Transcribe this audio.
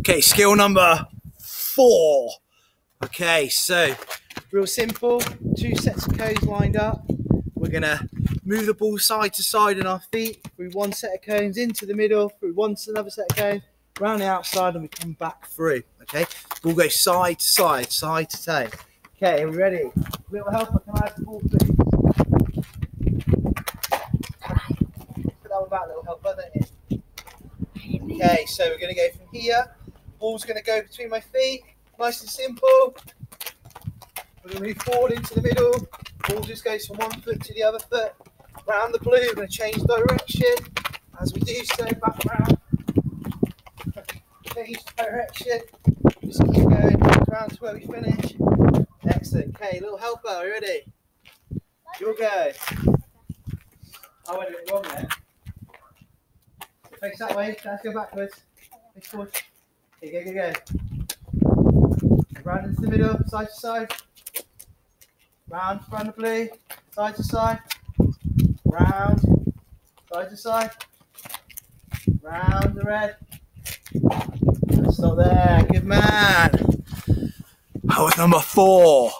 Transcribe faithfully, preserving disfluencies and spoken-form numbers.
Okay, skill number four. Okay, so real simple, two sets of cones lined up. We're gonna move the ball side to side on our feet through one set of cones into the middle, through one to another set of cones, round the outside, and we come back through. Okay, ball goes side to side, side to toe. Okay, are we ready? Little helper, can I have the ball, please? Put that one back, little helper, don't you? Okay, so we're going to go from here. Ball's going to go between my feet, nice and simple. We're going to move forward into the middle. Ball just goes from one foot to the other foot. Round the blue, we're going to change direction. As we do so, back round. Change direction. Just keep going round to where we finish. Excellent. Okay, little helper, are you ready? You'll go. I went a bit wrong there. Face that way, let's go backwards. Face forward. Okay, go, go, go. Round into the middle, side to side. Round, round the blue, side to side. Round, side to side. Round the red. Stop there, good man. That was number four.